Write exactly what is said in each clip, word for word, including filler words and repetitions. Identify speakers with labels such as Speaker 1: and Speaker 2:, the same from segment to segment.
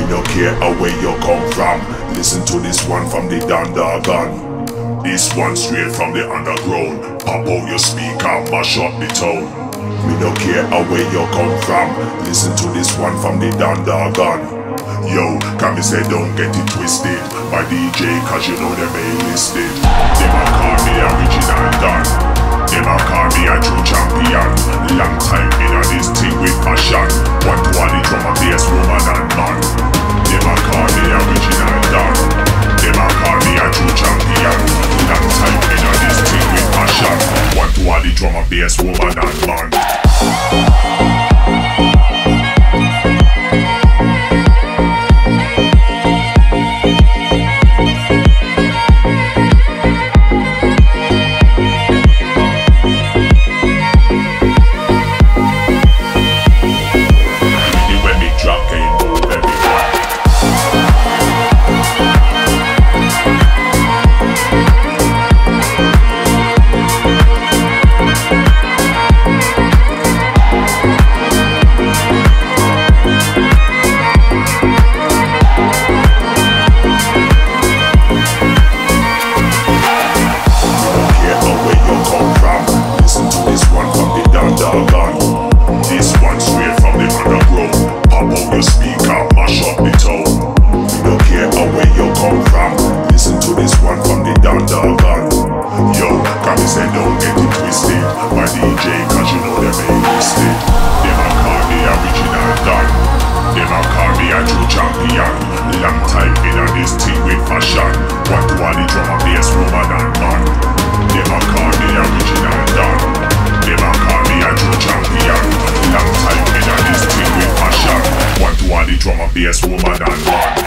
Speaker 1: no care where you come from. Listen to this one from the Dandagan. This one straight from the underground. Pop out your speaker, mash up the town. Me no care where you come from. Listen to this one from the Dandagan. Yo, can me say don't get it twisted by D J, cause you know them ain't listed. Them a call me original Don. Them a call me a true champion. Long time in a this thing with passion. Want to all the drum and bass woman and man. Them a call me original Don. Them a call me a true champion. Long time in a this thing with passion. Want to all the drum and bass woman and man. Yes, woman and man.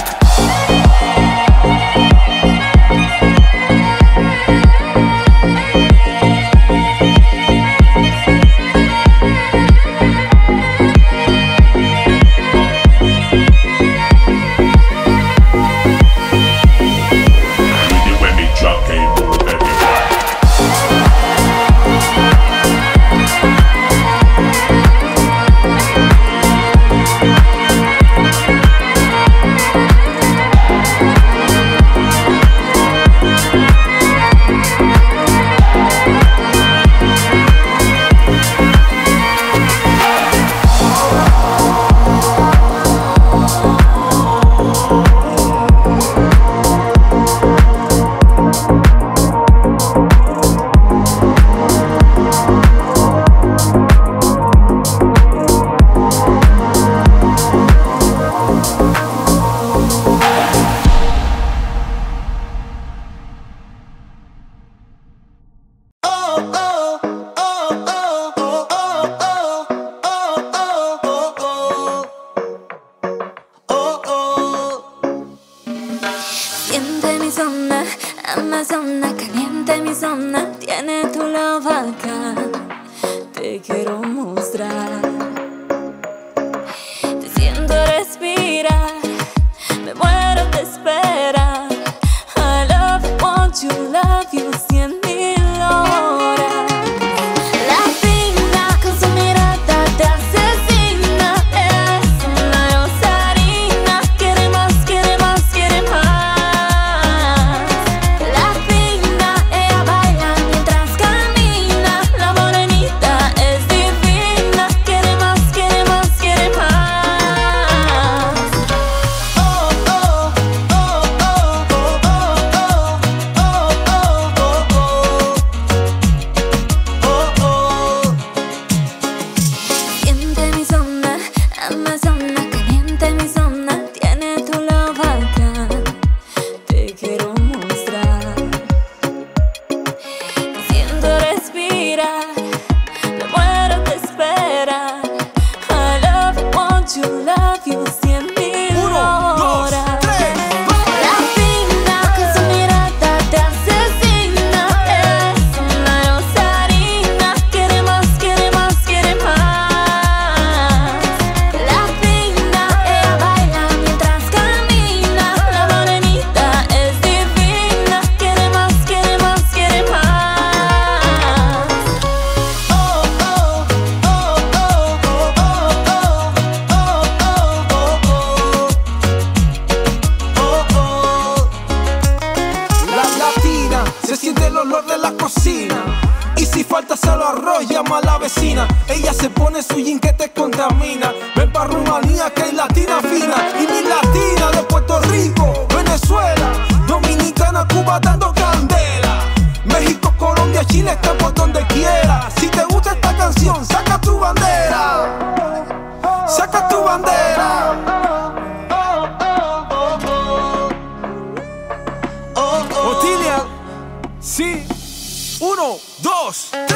Speaker 2: Amazona, caliente mi zona, tiene tu love acá, te quiero mostrar. Te siento respirar, me muero de esperar. I love you, want you, love you, cien mil horas. Latina, con su mirada te asesina, es una rosarina, quiere más, quiere más, quiere más. Quiere
Speaker 3: vecina. Ella se pone su jean que te contamina. Ven pa' Rumanía que hay latina fina. Y mi latina de Puerto Rico, Venezuela, Dominicana, Cuba dando candela. México, Colombia, Chile, está por donde quiera. Si te gusta esta canción, saca tu bandera. Saca tu bandera. Otilia, sí. Uno, dos.